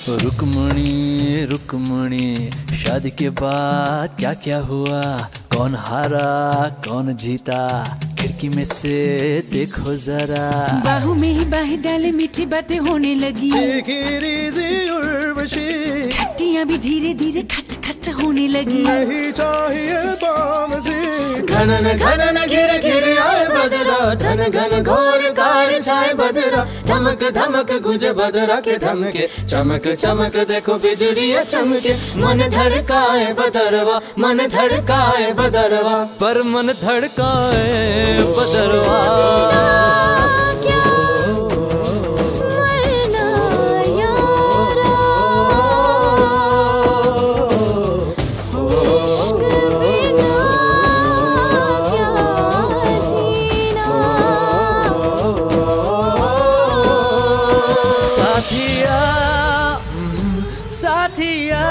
रुकमणी रुकमणी, शादी के बाद क्या क्या हुआ, कौन हारा कौन जीता, खिड़की में से देखो जरा। बाहों में ही बाहें डाले मीठी बातें होने लगी, खट्टियाँ भी धीरे धीरे खट खट होने लगी। नहीं चाहिए घनन घनन घिर घिर आए बदरा, धन घन घोर कार छाए बदरा, धमक धमक गुंजे बदरा के धमके, चमक चमक देखो बिजलियाँ चमके। मन धड़काए बदरवा, मन धड़काए बदरवा, पर मन धड़काए बदरवा। साथिया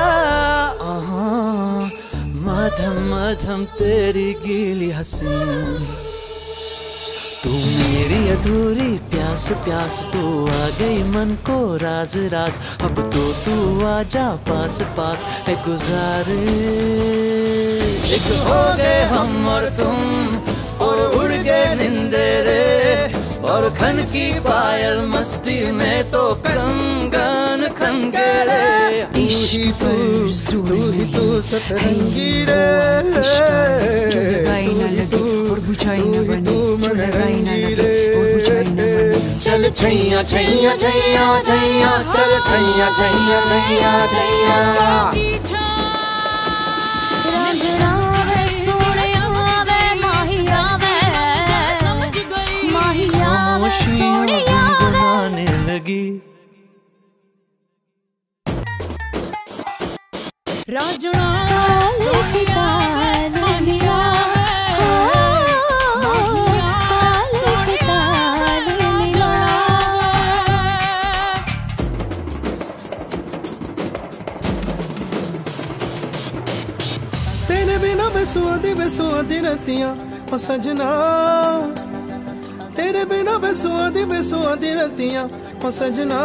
मधम मधम तेरी गीली हंसी, तू मेरी अधूरी प्यास प्यास, तू आ गई मन को राज राज, अब तो तू आजा पास पास है गुजारिश। एक हो गए हम और तुम और उड़ गए निंदेरे, और खन की पायल मस्ती में तो कंगन खनगरे। इश्क पर जोर तू सतरंगी रे, जो लगाई न लगे और बुझाई न बने, जो लगाई न लगे और बुझाई न बने। चल छैया छैया छैया छैया, चल छैया छैया छैया छैया। गुनगुनाने लगी। राजना तेरे बिना बेसुआदी रतियां ओ सजना, तेरे बिना बेसुआदी रतियां ओ सजना,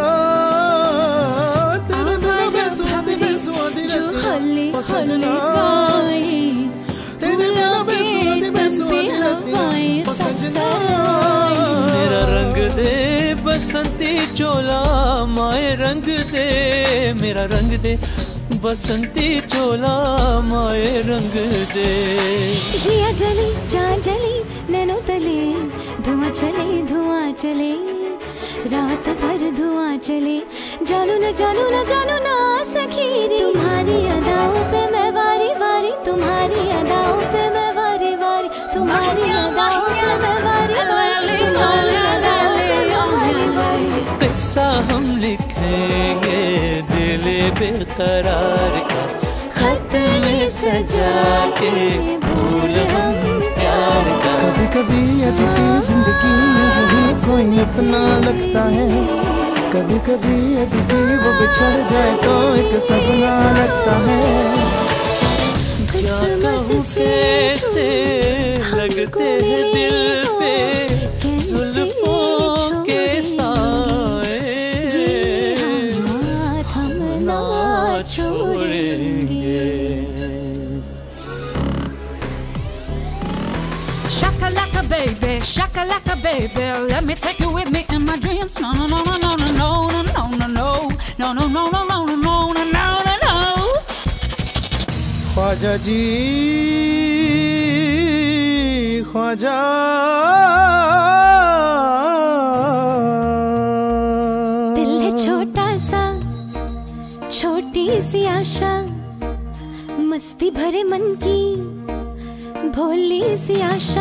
तेरे बिना बेसुआदी रतियां ओ सजना, तेरे बिना बेसुआदी रतियां ओ सजना। मेरा रंग दे बसंती चोला माए रंग दे, मेरा रंग दे बसंती चोला माए रंग दे। जिया जली जान जली नैनो तले, धुआं चले रात भर धुआं चले, जानू न सखी रे। तुम्हारी अदाओं पे मैं वारी वारी, तुम्हारी अदाओं पे मैं वारी वारी, तुम्हारी अदाओं पे मैं वारी वारी, तुम्हारी अदाओं पे मैं वारी वारी। किस्सा हम लिखेंगे दिल बेकरार का, खत में सजा के भूल हम प्यार का। कभी कभी अजीब जिंदगी में कोई अपना लगता है, कभी कभी अजीब वो बिछड़ जाए तो एक सपना लगता है। क्या कहूँ कैसे लगते हैं दिल पे जुल्फों के साए, ना छोड़ेंगे। Shakalaka baby, shakalaka baby, let me take you with me in my dreams. No no no no no no no no no no no no no no no no no no no no. Khwaja जी ख्वाजा, दिल है छोटा सा छोटी सी आशा, मस्ती भरे मन की भोली सी आशा।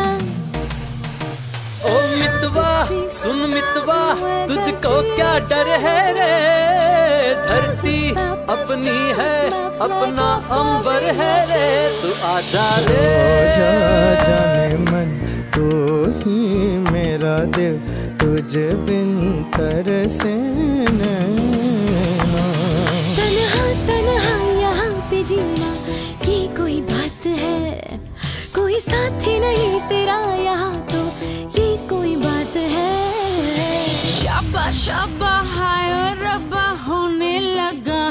ओ मितवा सुन मितवा, तुझको क्या डर है रे, धरती अपनी है अपना अंबर है रे, तू आजा रे। जाने मन तू ही मेरा दिल, तुझ बिन तरसे नैना। तन्हा यहाँ पे जीना की कोई बात है, कोई साथी नहीं तेरा यहाँ तो ये कोई बात है। शाबा शाबा हाय रब्बा होने लगा,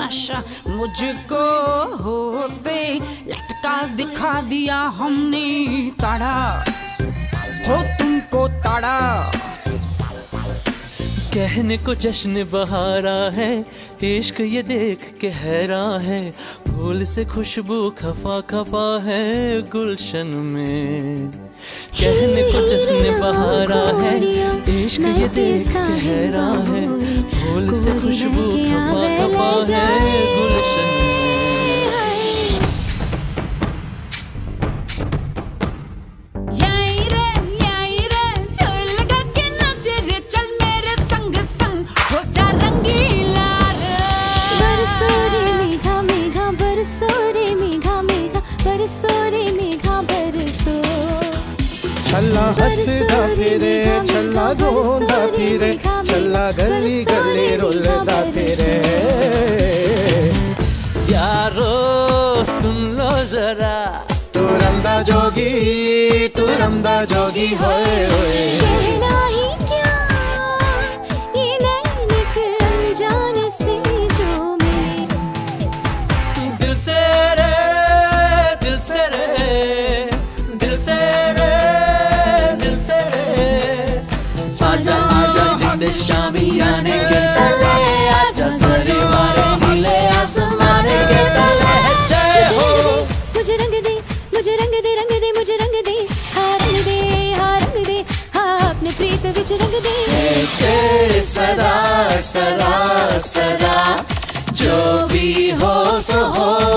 नशा मुझको होते लटका दिखा दिया हमने ताड़ा हो तुमको ताड़ा। कहने को जश्न बहारा है, इश्क ये देख के हैरान है, फूल से खुशबू खफा खफा है गुलशन में। कहने को जश्न बहारा है, इश्क ये देख के हैरान है, फूल से खुशबू खफा खफा है गुलशन में। छल्ला हंसदा फिरे, छल्ला रोंदा फिरे, छल्ला गली गली रुलदा फिरे। यारो सुन लो जरा, तू रमदा जोगी, तू रमदा जोगी होए होए। कहना ही क्या ये नैनिक अनजान से जो मेरे दिल से रे, दिल से रे, दिल से रे, आजा आजा जिंद शामियाने के तले, आजा सरे मारे नीले आसमाने के तले। जय हो। मुझे रंग दे, मुझे रंग दे, रंग दे, मुझे रंग दे, हाँ रंग दे, हाँ रंग दे, हाँ अपने प्रीत विच रंग दे। तेरे सदा सदा सदा जो भी हो सो हो